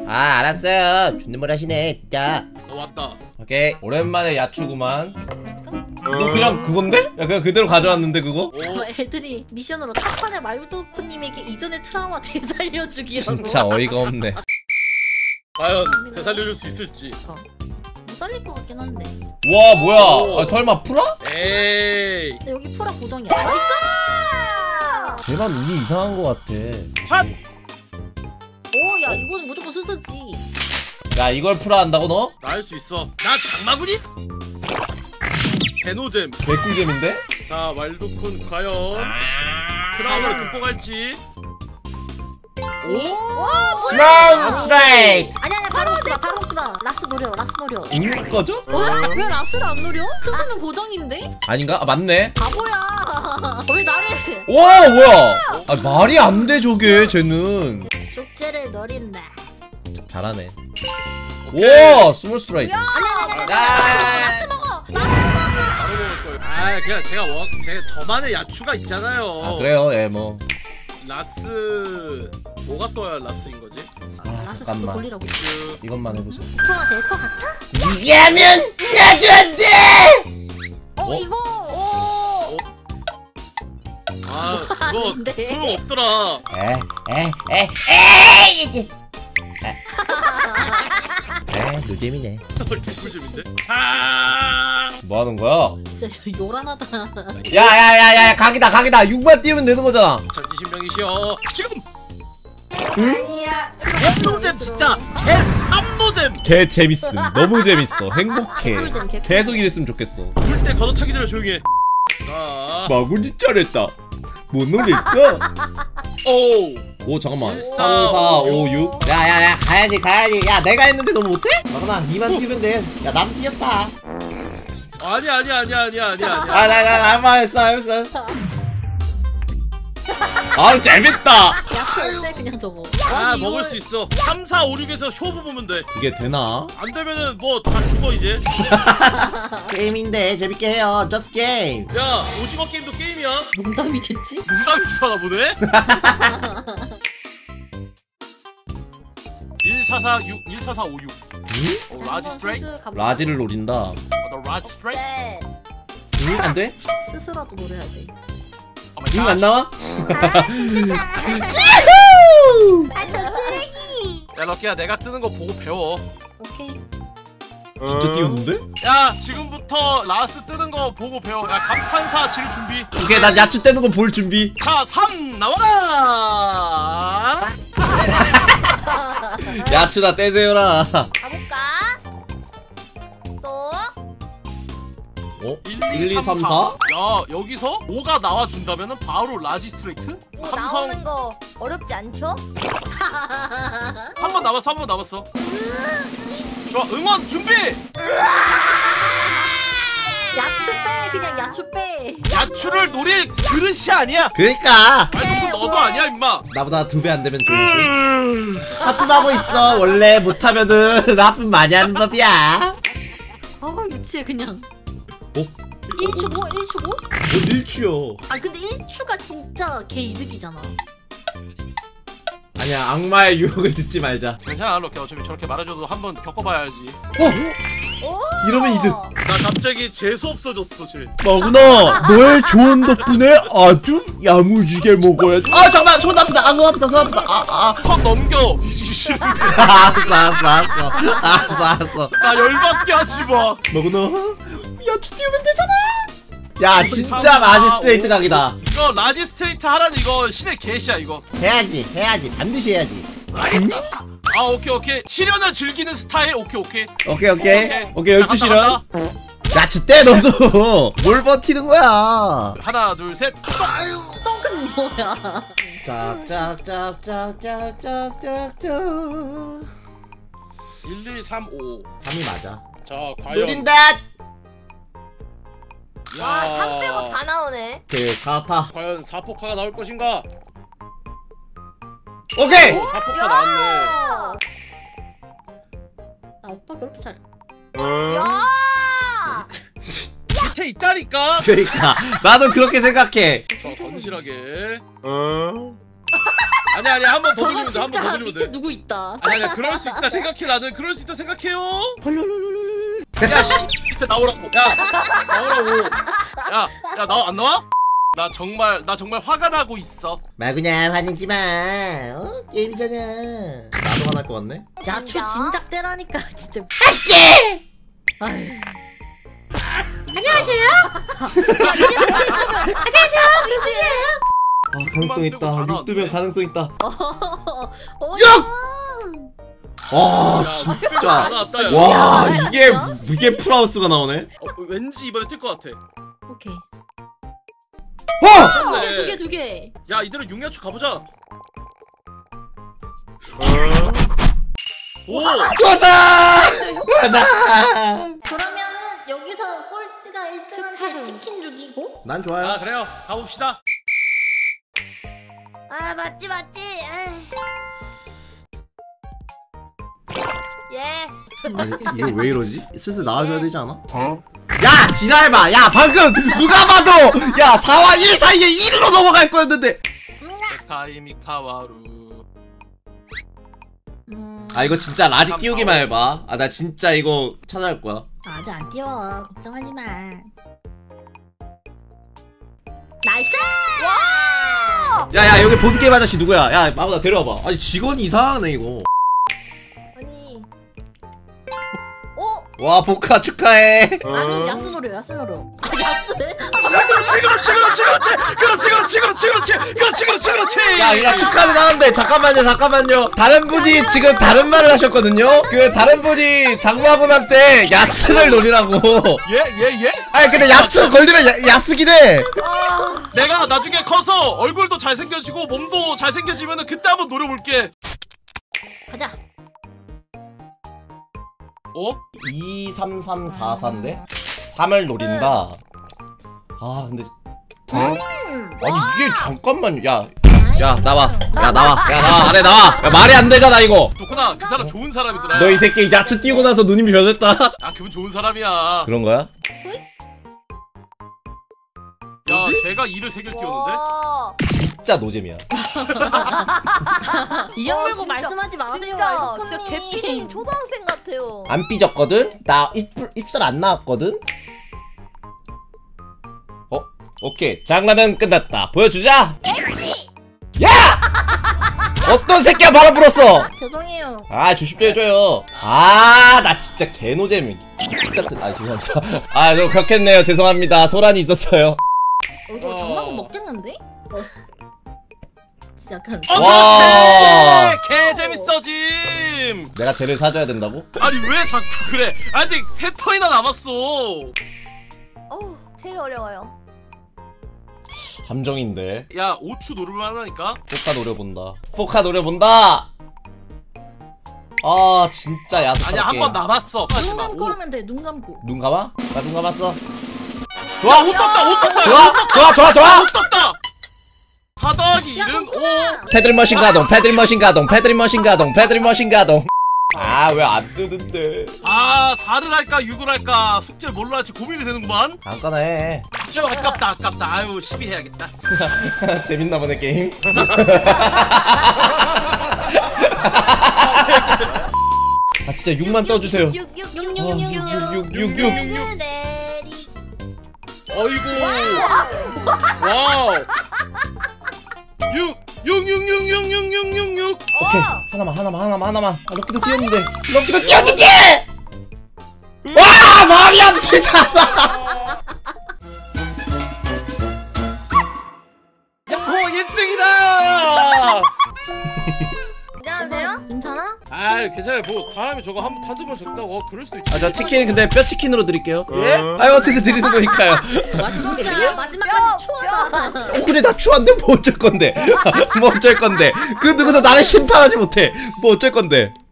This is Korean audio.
아 알았어요. 존댓말 하시네 진짜. 왔다. 오케이 오랜만에 야추구만. 이거 그냥 그건데? 야 그냥 그대로 가져왔는데 그거? 애들이 미션으로 첫판에 말도코님에게 이전의 트라우마 되살려주기라고. 진짜 어이가 없네. 과연 되살려줄 수 있을지. 못 살릴 것 같긴 한데. 와 뭐야? 아, 설마 풀어? 에이. 근데 여기 풀아 고정이야. 나이스! 쟤만 운이 이상한 거 같아. 핫! 오, 야 이건 무조건 수수지. 야 이걸 풀어 한다고 너? 나 할 수 있어. 나 장마구니? 개노잼. 개꿀잼인데? 자 말도쿤 과연 트라우마를 극복할지. 오? 스마일 스트레이트! 아니야 바로 먹지 마. 바로 먹지 마. 라스 노려. 라스 노려. 읽는 거죠? 왜 라스를 안 노려? 수수는 고정인데? 아닌가? 아 맞네. 바보야. 왜 나를? 와 뭐야? 아 말이 안 돼 저게 쟤는. 축제를 노린다. 잘하네. 와 스몰 스트라이크. 아니야. 라스 먹어. 바로 먹을 거예요. 아 그냥 제가 저만의 야추가 있잖아요. 아 그래요 예 뭐. 라스 뭐가 떠야 라스인 거지? 아 라스 자꾸 잠깐만 돌리라고. 이것만 해보자. 이거가 될 것 같아? 이게 하면 나도 안 돼! 이거. 아 그거 아닌데. 소용 없더라. 노잼이네. 개꿀잼인데? 아 뭐 하는 거야? 진짜 요란하다. 야야야야 각이다 6만 띄우면 되는 거잖아. 전지신명이시여 지금 아니야. 개노잼 진짜 개삼노잼. 개 재밌음. 너무 재밌어. 행복해. 개꿀잼, 개꿀잼. 계속 이랬으면 좋겠어. 물때 걷어차기들을 조용히 해. 자 마구니 잘했다. 뭐 놀릴까? 오 잠깐만. 3, 4, 5, 6. 야야야 가야지. 야 내가 했는데 너 못해? 마구나 2만 띄우면 돼. 야 나도 뛰었다. 아니야 나 한번 했어. 아 재밌다. 약속 없애 그냥 저거. 아 먹을 수 있어. 3, 4, 5, 6에서 쇼부 보면 돼. 이게 되나? 안 되면은 뭐 다 죽어 이제. 게임인데 재밌게 해요. Just game. 야 오징어 게임도 게임이야. 농담이겠지? 농담이 좋아나 보네. 1446 14456. 라지 스트레이트. 라지를 노린다. 라지 스트레이트. 네. 안 돼? 스스로도 노려야 돼. 안 나와? 저 쓰레기. 야 럭키야 내가 뜨는 거 보고 배워. 오케이. 진짜 띄우는데? 야 지금부터 라스 뜨는 거 보고 배워. 야 감탄사 질 준비. 오케이 난 야추 떼는 거 볼 준비. 자 3 나와라. 야추다 떼세요라. 가볼까? 또. 1, 2, 3, 4? 야 여기서 5가 나와준다면은 바로 라지 스트레이트? 뭐 삼성 나오는 거 어렵지 않죠? 한 번 남았어. 좋아 응원 준비. 야추 빼 그냥 야추 빼. 야추를 노릴 그릇이 아니야. 그니까 말도 너도 아니야 임마. 나보다 2배 안 되면 조용히. 하품하고 있어. 원래 못하면은 하품 많이 하는 법이야. 유치해 그냥. 1추고? 1추고? 뭔 1추요? 아 근데 1추가 진짜 개 이득이잖아. 아니야 악마의 유혹을 듣지 말자. 괜찮아 럭키 어차피 저렇게 말해줘도 한번 겪어봐야지. 오! 이러면 이득. 나 갑자기 재수 없어졌어 쟤. 마구나 너의 좋은 덕분에 아주 야무지게 먹어야지. 아 잠깐만 손 아프다. 손 아프다. 턴 넘겨. 알았어. 나 열받게 하지 마. 마구나 야추 띄우면 되잖아. 야 진짜 라지 스트레이트 각이다. 이거 라지 스트레이트 하라는 이거 신의 계시야 이거. 해야지 반드시 해야지. 아 오케이 시련을 즐기는 스타일. 오케이 12 시련. 야추 떼 너도. 뭘 버티는 거야. 하나 둘 셋. 똥은 뭐야? 짝짝짝짝짝짝짝짝 1, 2, 3, 5. 3이 맞아. 자 과연. 노린다. 와, 3 빼고 다 나오네. 오케이 가타. 과연 사포카가 나올 것인가? 오케이. 사포카 나왔네. 나 오빠 그렇게 잘. 야! 밑에 있다니까. 그러니까 나도 그렇게 생각해. 자 던실하게. 아니 한 번 더 저거 돌리면 돼. 한 번 더 진짜 돌리면 밑에 돼. 누구 있다. 아니 그럴 수 있다 생각해. 나는 그럴 수 있다 생각해요. 야씨 밑에 나오라고. 야 나오라고. 야 나 안 나와? 나 정말 화가 나고 있어. 마구냐 화내지 마. 게임이잖아. 나도 화날 것 같네. 야추 진짜? 진작 때라니까 진짜. 할게. 아유. 안녕하세요. 안녕하세요. 교수예요. 가능성 있다. 6두면 가능성 있다. 와 진짜. 나왔다. 와 이게 풀하우스가 나오네. 왠지 이번에 뜰 것 같아. 오케이. 네. 두 개. 야 이대로 6야추 가보자. 오. 와사. 그러면은 여기서 꼴찌가 1등한테 치킨 주기고? 난 좋아요. 아 그래요. 가봅시다. 아 맞지. 예. 아니, 이거 왜 이러지? 슬슬 나와줘야 되지 않아? 야 지랄봐. 야 방금 누가 봐도 야 4와 1 사이에 1로 넘어갈 거였는데. 타이미카와루. 아 이거 진짜 라지 띄우기만 해봐. 아 나 진짜 이거 찾아갈 거야. 아직 안 띄워. 걱정하지 마. 나이스! 와. 야야 여기 보드게임 아저씨 누구야? 야 마구나 데려와봐. 아니 직원이 이상하네 이거. 아니. 와 보카 축하해. 아니 야스노려. 아 야스네? 그렇지. 야 축하는 하는데 잠깐만요. 다른 분이 지금 다른 말을 하셨거든요. 그 다른 분이 장마분한테 야스를 노리라고. 예? 아니 근데 야츠 걸리면 야스긴 해. 내가 나중에 커서 얼굴도 잘생겨지고 몸도 잘생겨지면은 그때 한번 노려볼게. 가자. 어? 23344인데 3을 노린다. 아 근데 아니 이게 잠깐만. 야 나와. 아래 나와. 야 말이 안 되잖아 이거. 좋구나. 그 사람 좋은 사람이더라. 너 이 새끼 야채 띄고 나서 누님이 변했다. 아 그분 좋은 사람이야. 그런 거야? 야 제가 이를 3개를 띄웠는데? 와. 진짜 노잼이야. 이형 말고 진짜, 말씀하지 마세요. 진짜 알코올님. 개삐진 초등학생 같아요. 안 삐졌거든? 나 입술 안 나왔거든? 오케이 장난은 끝났다. 보여주자. 야! 어떤 새끼야 바람 불었어. 죄송해요. 아 조심 좀 해줘요. 아 나 진짜 개노잼 같은. 아 죄송합니다. 아 좀 그렇겠네요. 죄송합니다. 소란이 있었어요. 이거 장난감 먹겠는데? 진짜 약간. 와. 개 재밌어짐. 내가 쟤를 사줘야 된다고? 아니 왜 자꾸 그래? 아직 3턴이나 남았어. 제일 어려워요. 함정인데. 야 5추 노릴만 하니까. 포카 노려본다. 아 진짜 야속하게. 아니야 한 번 남았어. 눈 감고 하면 돼. 눈 감고. 눈 감아? 나 눈 감았어. 좋아. 옷 떴다. 좋아. 옷 떴다. 4더하기 1은 5. 패드립머신 가동. 아 왜 안 뜨는데? 아 4를 할까 6을 할까 숙제를 뭘로 할지 고민이 되는구만. 잠깐 해. 아깝다. 아유 12 해야겠다. 재밌나 보네 게임. 아 진짜 6만 떠주세요. 6. 6. 어이구. 와우. 6. 오케이 하나만. 아, 럭키도 뛰었는데. 와 말이 안 되잖아. 야호 1등이다. 안녕하세요. 괜찮아? 아 괜찮아요. 뭐 사람이 저거 한두 번 적다고 그럴 수도 있지. 아 저 치킨 근데 뼈 치킨으로 드릴게요. 예? 아유 어쨌든 드리는 거니까요. 진짜 마지막까지 추하다. 그래 나 추한데 뭐 어쩔 건데. 그 누구도 나를 심판하지 못해. 뭐 어쩔 건데.